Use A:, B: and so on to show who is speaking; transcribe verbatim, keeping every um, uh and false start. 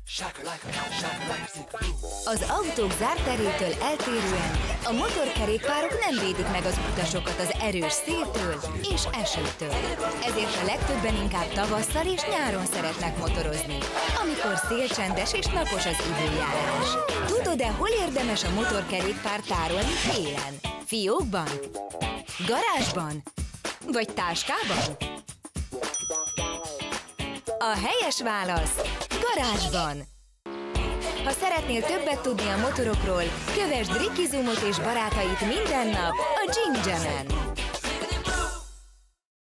A: Az autók zárterétől eltérően a motorkerékpárok nem védik meg az utasokat az erős széltől és esőtől. Ezért a legtöbben inkább tavasszal és nyáron szeretnek motorozni, amikor szélcsendes és napos az időjárás. Tudod-e, hol érdemes a motorkerékpár tárolni télen? Fiókban? Garázsban? Vagy táskában? A helyes válasz garázsban! Ha szeretnél többet tudni a motorokról, kövesd Ricky Zoomot és barátait minden nap a Gym Jam-en!